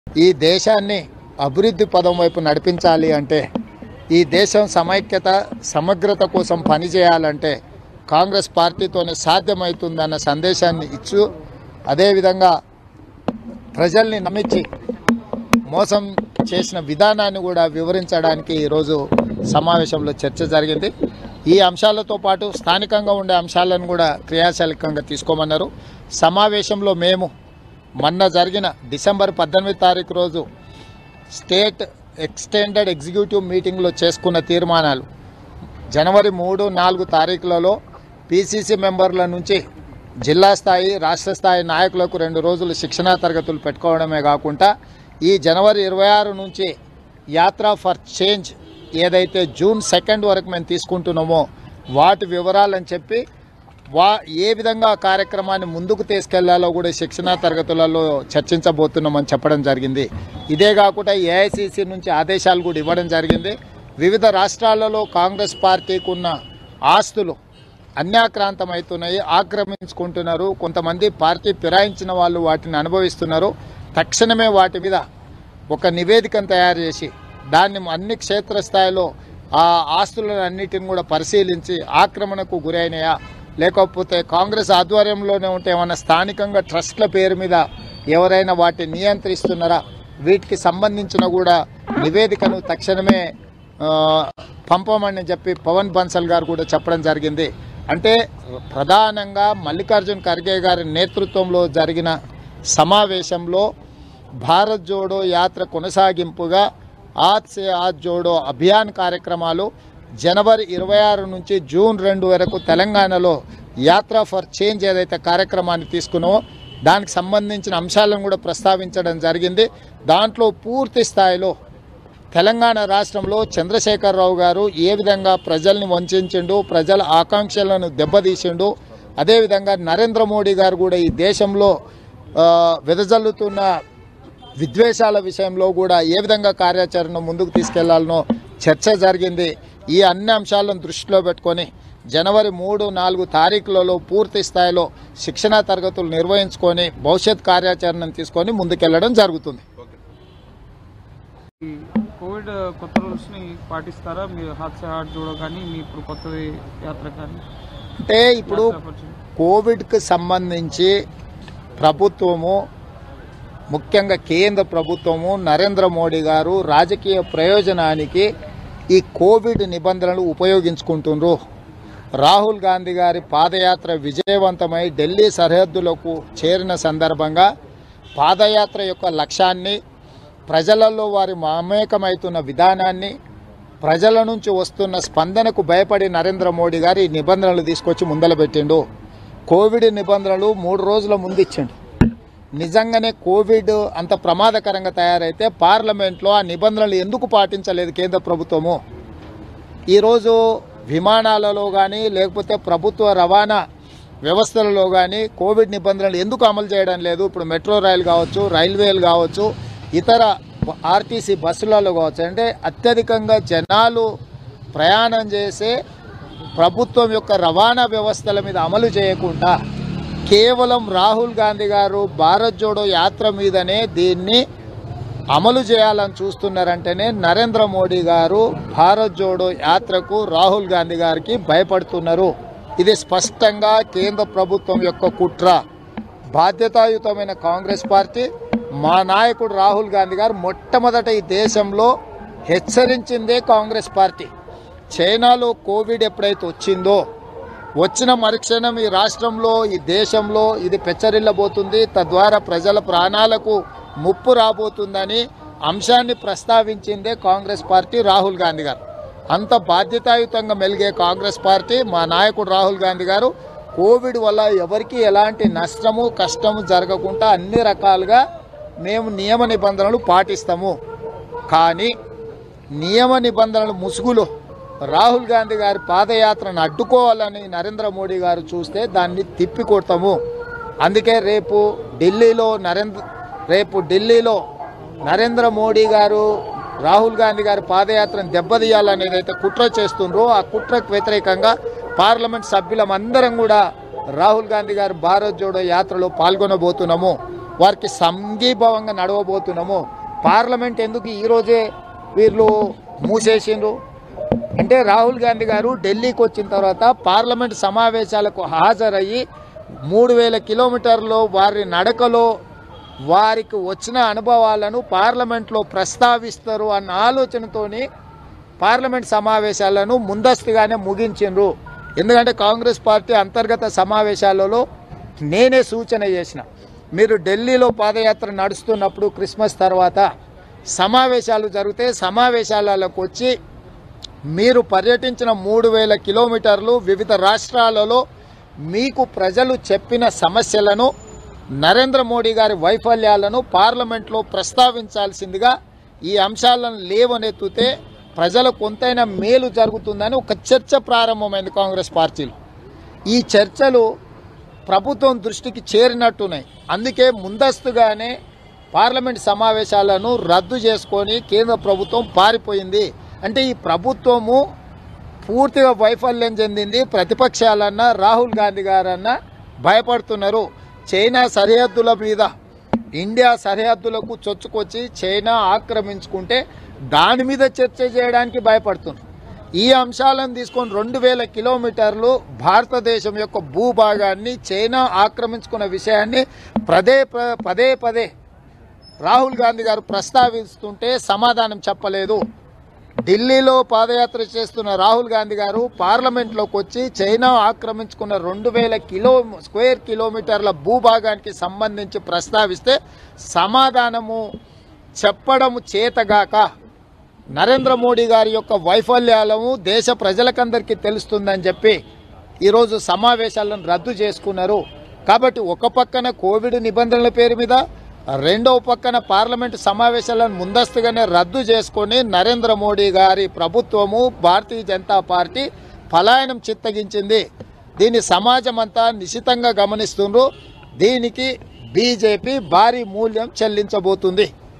ఈ దేశాన్ని అభివృద్ధి పదం వైపు నడిపించాలి అంటే, ఈ దేశం సమైక్యత సమగ్రత కోసం పనిచేయాలంటే కాంగ్రెస్ పార్టీతోనే సాధ్యమవుతుందన్న సందేశాన్ని ఇచ్చు, అదేవిధంగా ప్రజల్ని నమ్మించి మోసం చేసిన విధానాన్ని కూడా వివరించడానికి ఈరోజు సమావేశంలో చర్చ జరిగింది. ఈ అంశాలతో పాటు స్థానికంగా ఉండే అంశాలను కూడా క్రియాశీలకంగా తీసుకోమన్నారు. సమావేశంలో మేము మొన్న జరిగిన డిసెంబర్ 18 తారీఖు రోజు స్టేట్ ఎక్స్టెండెడ్ ఎగ్జిక్యూటివ్ మీటింగ్లో చేసుకున్న తీర్మానాలు జనవరి 3, 4 తారీఖులలో పీసీసీ మెంబర్ల నుంచి జిల్లా స్థాయి రాష్ట్ర స్థాయి నాయకులకు 2 రోజులు శిక్షణా తరగతులు పెట్టుకోవడమే కాకుండా ఈ జనవరి 26 నుంచి యాత్ర ఫర్ చేంజ్ ఏదైతే జూన్ 2 వరకు మేము తీసుకుంటున్నామో వాటి వివరాలని చెప్పి ఏ విధంగా కార్యక్రమాన్ని ముందుకు తీసుకెళ్లాలో కూడా శిక్షణా తరగతులలో చర్చించబోతున్నామని చెప్పడం జరిగింది. ఇదే కాకుండా ఏఐసిసి నుంచి ఆదేశాలు కూడా ఇవ్వడం జరిగింది. వివిధ రాష్ట్రాలలో కాంగ్రెస్ పార్టీకి ఉన్న ఆస్తులు అన్యాక్రాంతమవుతున్నాయి, ఆక్రమించుకుంటున్నారు. కొంతమంది పార్టీ ఫిరాయించిన వాళ్ళు వాటిని అనుభవిస్తున్నారు. తక్షణమే వాటి మీద ఒక నివేదికను తయారు చేసి దాన్ని అన్ని క్షేత్రస్థాయిలో ఆ ఆస్తులను అన్నిటిని కూడా పరిశీలించి ఆక్రమణకు గురైనయా లేకపోతే కాంగ్రెస్ ఆధ్వర్యంలోనే ఉంటే ఏమైనా స్థానికంగా ట్రస్ట్ల పేరు మీద ఎవరైనా వాటిని నియంత్రిస్తున్నారా, వీటికి సంబంధించిన కూడా నివేదికను తక్షణమే పంపమని చెప్పి పవన్ బన్సల్ గారు కూడా చెప్పడం జరిగింది. అంటే ప్రధానంగా మల్లికార్జున్ ఖర్గే గారి నేతృత్వంలో జరిగిన సమావేశంలో భారత్ జోడో యాత్ర కొనసాగింపుగా ఆజ్ సే ఆజ్ జోడో అభియాన్ కార్యక్రమాలు జనవరి 26 నుంచి జూన్ 2 వరకు తెలంగాణలో యాత్ర ఫర్ చేంజ్ ఏదైతే కార్యక్రమాన్ని తీసుకున్నామో దానికి సంబంధించిన అంశాలను కూడా ప్రస్తావించడం జరిగింది. దాంట్లో పూర్తి స్థాయిలో తెలంగాణ రాష్ట్రంలో చంద్రశేఖరరావు గారు ఏ విధంగా ప్రజల్ని వంచిండు, ప్రజల ఆకాంక్షలను దెబ్బతీసిండు, అదేవిధంగా నరేంద్ర మోడీ గారు కూడా ఈ దేశంలో వెదజల్లుతున్న విద్వేషాల విషయంలో కూడా ఏ విధంగా కార్యాచరణ ముందుకు తీసుకెళ్లాలనో చర్చ జరిగింది. ఈ అన్ని అంశాలను దృష్టిలో పెట్టుకొని జనవరి 3, 4 తారీఖులలో పూర్తి స్థాయిలో శిక్షణా తరగతులు నిర్వహించుకొని భవిష్యత్ కార్యాచరణను తీసుకొని ముందుకెళ్లడం జరుగుతుంది. కోవిడ్ కొత్త రూల్స్ని పాటిస్తారా మీరు? హాత్ సే హాత్ జోడో కానీ మీ ఇప్పుడు కొత్త యాత్ర కానీ? అంటే ఇప్పుడు కోవిడ్కి సంబంధించి ప్రభుత్వము, ముఖ్యంగా కేంద్ర ప్రభుత్వము నరేంద్ర మోడీ గారు రాజకీయ ప్రయోజనానికి ఈ కోవిడ్ నిబంధనలు ఉపయోగించుకుంటున్నారు. రాహుల్ గాంధీ గారి పాదయాత్ర విజయవంతమై ఢిల్లీ సరిహద్దులకు చేరిన సందర్భంగా పాదయాత్ర యొక్క లక్ష్యాన్ని, ప్రజలలో వారి మమేకమవుతున్న విధానాన్ని, ప్రజల నుంచి వస్తున్న స్పందనకు భయపడి నరేంద్ర మోడీ గారు ఈ నిబంధనలు తీసుకొచ్చి ముందలబెట్టిండు. కోవిడ్ నిబంధనలు 3 రోజుల ముందు ఇచ్చిండు. నిజంగానే కోవిడ్ అంత ప్రమాదకరంగా తయారైతే పార్లమెంట్లో ఆ నిబంధనలు ఎందుకు పాటించలేదు కేంద్ర ప్రభుత్వము? ఈరోజు విమానాలలో కానీ లేకపోతే ప్రభుత్వ రవాణా వ్యవస్థలలో కానీ కోవిడ్ నిబంధనలు ఎందుకు అమలు చేయడం లేదు? ఇప్పుడు మెట్రో రైలు కావచ్చు, రైల్వేలు కావచ్చు, ఇతర ఆర్టీసీ బస్సులలో కావచ్చు, అంటే అత్యధికంగా జనాలు ప్రయాణం చేసే ప్రభుత్వం యొక్క రవాణా వ్యవస్థల మీద అమలు చేయకుండా కేవలం రాహుల్ గాంధీ గారు భారత్ జోడో యాత్ర మీదనే దీన్ని అమలు చేయాలని చూస్తున్నారంటేనే నరేంద్ర మోడీ గారు భారత్ జోడో యాత్రకు రాహుల్ గాంధీ గారికి భయపడుతున్నారు. ఇది స్పష్టంగా కేంద్ర ప్రభుత్వం యొక్క కుట్ర. బాధ్యతాయుతమైన కాంగ్రెస్ పార్టీ, మా నాయకుడు రాహుల్ గాంధీ గారు మొట్టమొదట ఈ దేశంలో హెచ్చరించిందే కాంగ్రెస్ పార్టీ. చైనాలో కోవిడ్ ఎప్పుడైతే వచ్చిన మరుక్షణం ఈ రాష్ట్రంలో, ఈ దేశంలో ఇది పెచ్చరిల్లబోతుంది, తద్వారా ప్రజల ప్రాణాలకు ముప్పు రాబోతుందని అంశాన్ని ప్రస్తావించిందే కాంగ్రెస్ పార్టీ, రాహుల్ గాంధీ గారు. అంత బాధ్యతాయుతంగా మెలిగే కాంగ్రెస్ పార్టీ, మా నాయకుడు రాహుల్ గాంధీ గారు కోవిడ్ వల్ల ఎవరికి ఎలాంటి నష్టము కష్టము జరగకుండా అన్ని రకాలుగా మేము నియమ నిబంధనలు పాటిస్తాము. కానీ నియమ నిబంధనలు ముసుగులో రాహుల్ గాంధీ గారి పాదయాత్రను అడ్డుకోవాలని నరేంద్ర మోడీ గారు చూస్తే దాన్ని తిప్పికొడతాము. అందుకే రేపు ఢిల్లీలో నరేంద్ర మోడీ గారు రాహుల్ గాంధీ గారి పాదయాత్రను దెబ్బతీయాలనేది అయితే కుట్ర చేస్తుండ్రో ఆ కుట్రకు వ్యతిరేకంగా పార్లమెంట్ సభ్యులమందరం కూడా రాహుల్ గాంధీ గారి భారత్ జోడో యాత్రలో పాల్గొనబోతున్నాము. వారికి సంఘీభావంగా నడవబోతున్నాము. పార్లమెంట్ ఎందుకు ఈరోజే వీళ్ళు మూసేసిండ్రు అంటే రాహుల్ గాంధీ గారు ఢిల్లీకి వచ్చిన తర్వాత పార్లమెంట్ సమావేశాలకు హాజరయ్యి 3000 కిలోమీటర్లు వారి నడకలో వారికి వచ్చిన అనుభవాలను పార్లమెంట్లో ప్రస్తావిస్తారు అన్న ఆలోచనతోని పార్లమెంట్ సమావేశాలను ముందస్తుగానే ముగించిండ్రు. ఎందుకంటే కాంగ్రెస్ పార్టీ అంతర్గత సమావేశాలలో నేనే సూచన చేసిన, మీరు ఢిల్లీలో పాదయాత్ర నడుస్తున్నప్పుడు క్రిస్మస్ తర్వాత సమావేశాలు జరిగితే సమావేశాలకు వచ్చి మీరు పర్యటించిన 3000 కిలోమీటర్లు వివిధ రాష్ట్రాలలో మీకు ప్రజలు చెప్పిన సమస్యలను, నరేంద్ర మోడీ గారి వైఫల్యాలను పార్లమెంట్లో ప్రస్తావించాల్సిందిగా ఈ అంశాలను లేవనెత్తితే ప్రజలకు కొంతైనా మేలు జరుగుతుందని ఒక చర్చ ప్రారంభమైంది కాంగ్రెస్ పార్టీలో. ఈ చర్చలు ప్రభుత్వం దృష్టికి చేరినట్టున్నాయి. అందుకే ముందస్తుగానే పార్లమెంట్ సమావేశాలను రద్దు చేసుకొని కేంద్ర ప్రభుత్వం పారిపోయింది. అంటే ఈ ప్రభుత్వము పూర్తిగా వైఫల్యం చెందింది. ప్రతిపక్షాలన్నా రాహుల్ గాంధీ గారన్నా భయపడుతున్నారు. చైనా సరిహద్దుల మీద ఇండియా సరిహద్దులకు చొచ్చుకొచ్చి చైనా ఆక్రమించుకుంటే దాని మీద చర్చ చేయడానికి భయపడుతున్నారు. ఈ అంశాలను తీసుకొని 2000 కిలోమీటర్లు భారతదేశం యొక్క భూభాగాన్ని చైనా ఆక్రమించుకున్న విషయాన్ని పదే పదే రాహుల్ గాంధీ గారు ప్రస్తావిస్తుంటే సమాధానం చెప్పలేదు. ఢిల్లీలో పాదయాత్ర చేస్తున్న రాహుల్ గాంధీ గారు పార్లమెంట్లోకి వచ్చి చైనా ఆక్రమించుకున్న 2000 స్క్వేర్ కిలోమీటర్ల భూభాగానికి సంబంధించి ప్రస్తావిస్తే సమాధానము చెప్పడము చేతగాక నరేంద్ర మోడీ గారి యొక్క వైఫల్యాలను దేశ ప్రజలకందరికీ తెలుస్తుందని చెప్పి ఈరోజు సమావేశాలను రద్దు చేసుకున్నారు. కాబట్టి ఒక పక్కన కోవిడ్ నిబంధనల పేరు మీద, రెండవ పక్కన పార్లమెంటు సమావేశాలను ముందస్తుగానే రద్దు చేసుకొని నరేంద్ర మోడీ గారి ప్రభుత్వము భారతీయ జనతా పార్టీ పలాయనం చిత్తగించింది. దీన్ని సమాజం అంతా నిశితంగా గమనిస్తున్నారు. దీనికి బీజేపీ భారీ మూల్యం చెల్లించబోతుంది.